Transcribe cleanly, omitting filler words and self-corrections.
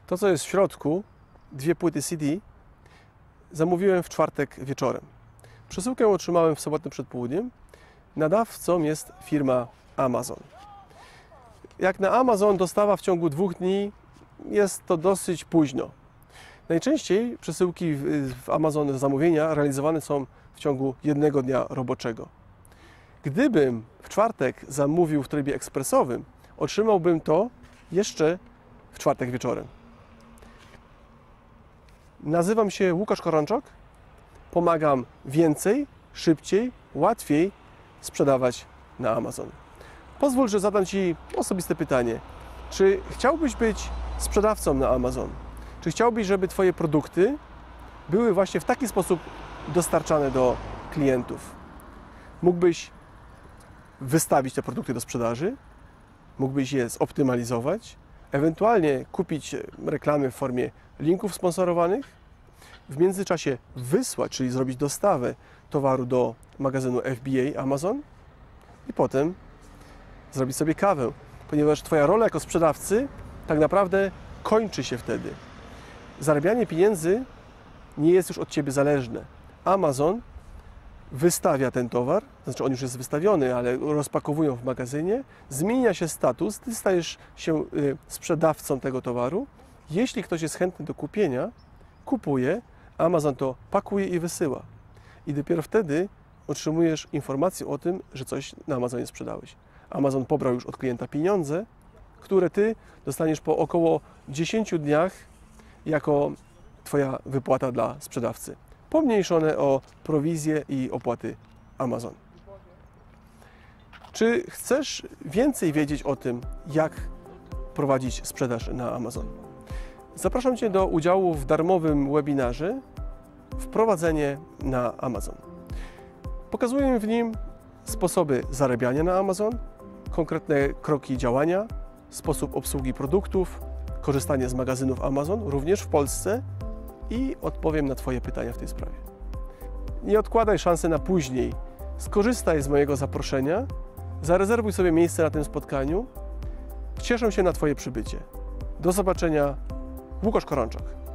To, co jest w środku, 2 płyty CD, zamówiłem w czwartek wieczorem. Przesyłkę otrzymałem w sobotę przed południem. Nadawcą jest firma Amazon. Jak na Amazon dostawa w ciągu 2 dni jest to dosyć późno. Najczęściej przesyłki w Amazon zamówienia realizowane są w ciągu 1 dnia roboczego. Gdybym w czwartek zamówił w trybie ekspresowym, otrzymałbym to jeszcze w czwartek wieczorem. Nazywam się Łukasz Koronczok. Pomagam więcej, szybciej, łatwiej sprzedawać na Amazon. Pozwól, że zadam Ci osobiste pytanie. Czy chciałbyś być sprzedawcą na Amazon? Czy chciałbyś, żeby Twoje produkty były właśnie w taki sposób dostarczane do klientów? Mógłbyś wystawić te produkty do sprzedaży? Mógłbyś je zoptymalizować? Ewentualnie kupić reklamy w formie linków sponsorowanych? W międzyczasie wysłać, czyli zrobić dostawę towaru do magazynu FBA Amazon i potem zrobić sobie kawę, ponieważ Twoja rola jako sprzedawcy tak naprawdę kończy się wtedy. Zarabianie pieniędzy nie jest już od Ciebie zależne. Amazon wystawia ten towar, znaczy on już jest wystawiony, ale rozpakowują w magazynie, zmienia się status, Ty stajesz się sprzedawcą tego towaru. Jeśli ktoś jest chętny do kupienia, kupuje, Amazon to pakuje i wysyła. I dopiero wtedy otrzymujesz informację o tym, że coś na Amazonie sprzedałeś. Amazon pobrał już od klienta pieniądze, które Ty dostaniesz po około 10 dniach jako Twoja wypłata dla sprzedawcy, pomniejszone o prowizje i opłaty Amazon. Czy chcesz więcej wiedzieć o tym, jak prowadzić sprzedaż na Amazon? Zapraszam Cię do udziału w darmowym webinarze Wprowadzenie na Amazon. Pokazuję w nim sposoby zarabiania na Amazon, konkretne kroki działania, sposób obsługi produktów, korzystanie z magazynów Amazon, również w Polsce, i odpowiem na Twoje pytania w tej sprawie. Nie odkładaj szansy na później. Skorzystaj z mojego zaproszenia, zarezerwuj sobie miejsce na tym spotkaniu. Cieszę się na Twoje przybycie. Do zobaczenia. Łukasz Koronczok.